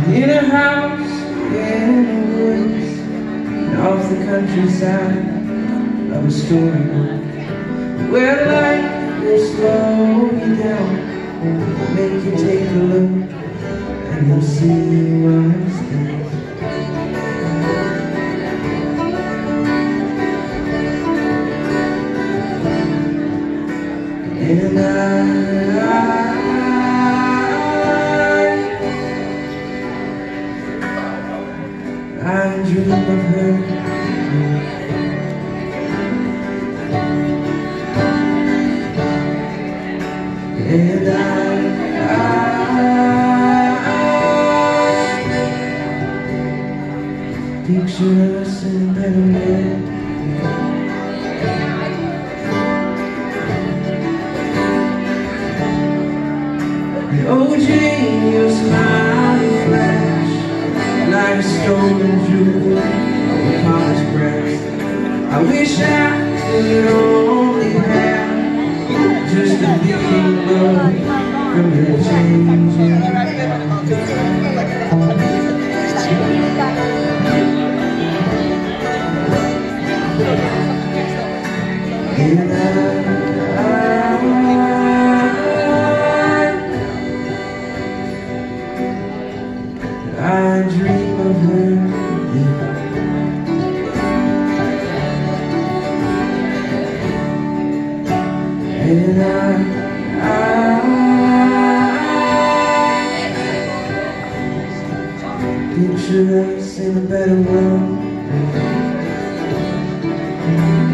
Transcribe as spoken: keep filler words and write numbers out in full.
In a house in the woods, off the countryside of a storybook, where life will slow you down, make you take a look, and you'll see what's there. And I, I, I dream of her. And I, I picture us in a better world. Oh, Jane, your smile flash like a stolen jewel on a polished breast. I wish I could only have just a little love from your changing. And I, I dream of her, and I, I picture us in a better world.